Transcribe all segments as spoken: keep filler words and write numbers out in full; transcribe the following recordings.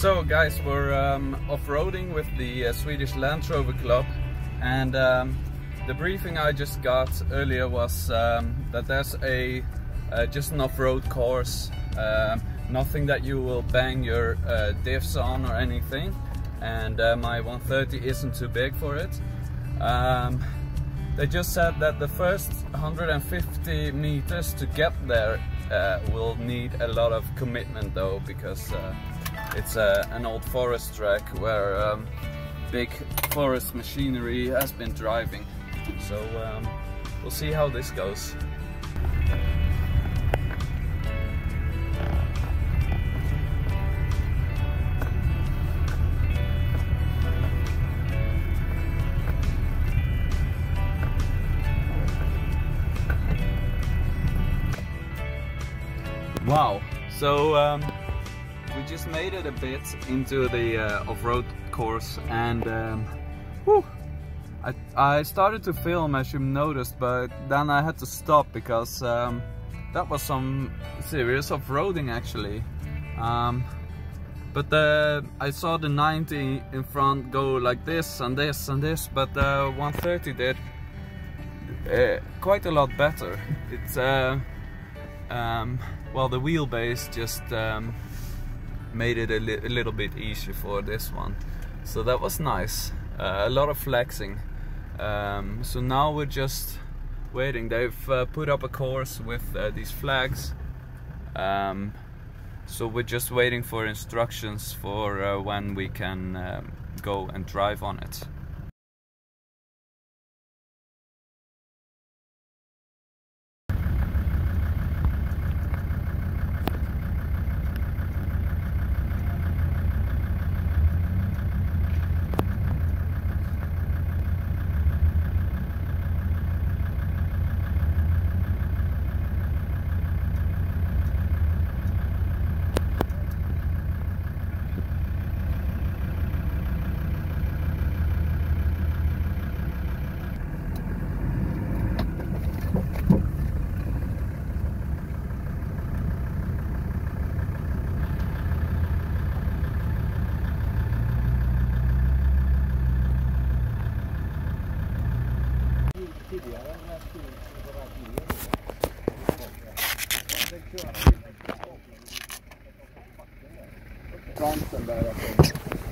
So guys, we're um, off-roading with the uh, Swedish Land Rover Club, and um, the briefing I just got earlier was um, that there's a uh, just an off-road course, uh, nothing that you will bang your uh, diffs on or anything, and uh, my one thirty isn't too big for it. Um, they just said that the first one hundred fifty meters to get there uh, will need a lot of commitment though, because uh, it's uh, an old forest track where um, big forest machinery has been driving. So um, we'll see how this goes. Wow, so um, we just made it a bit into the uh, off-road course, and um, whew, I, I started to film, as you noticed, but then I had to stop because um, that was some serious off-roading actually. Um, but uh, I saw the ninety in front go like this and this and this, but the one thirty did uh, quite a lot better. It's uh, um, well, the wheelbase just um, made it a, li a little bit easier for this one, so that was nice. Uh, a lot of flexing. Um, so now we're just waiting. They've uh, put up a course with uh, these flags, um, so we're just waiting for instructions for uh, when we can um, go and drive on it. Svansen där alltså.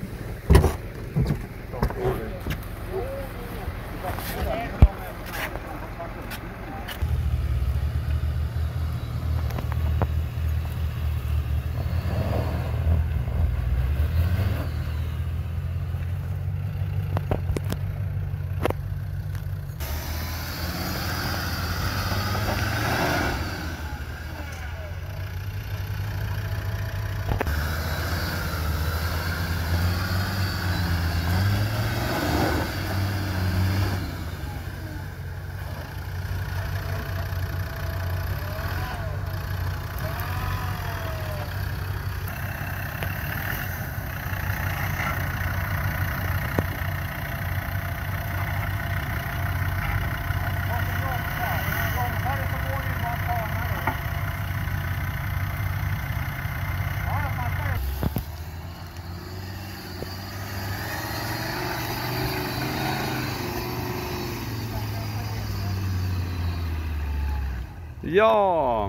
Ja!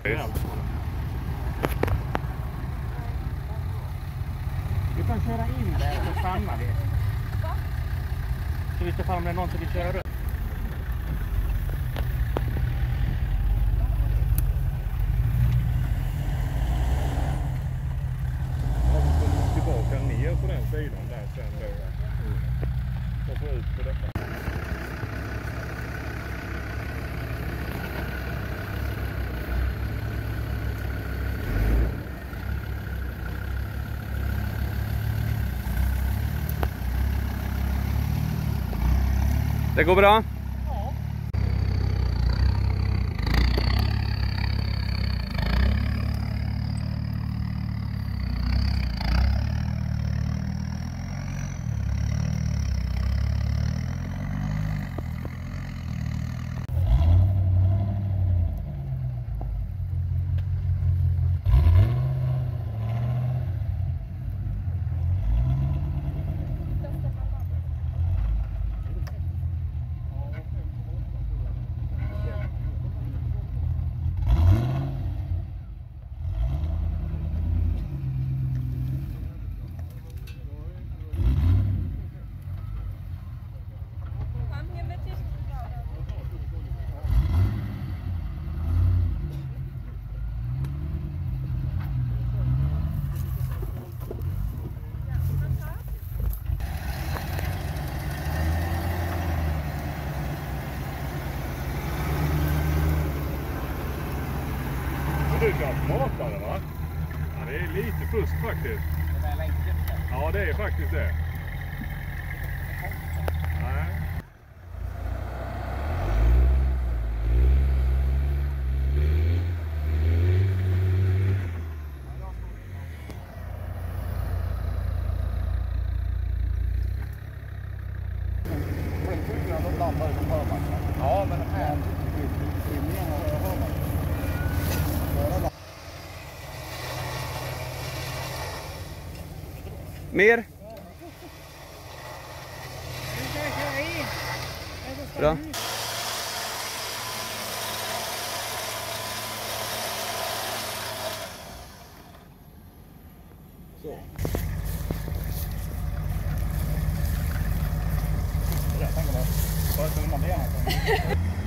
Grattis. Vi kan köra in där och så stannar vi. Så vi ska fram om det är någon som vill köra runt. Tillbaka ner på den sidan där sen då. Och få ut på detta. Det går bra? Ja. Du kör smartare, va? Ja, det är lite fusk faktiskt. Ja, det är faktiskt det. Nej. Ja, men här. Mer? Bra. Så. Jag tänker bara, bara filma det här.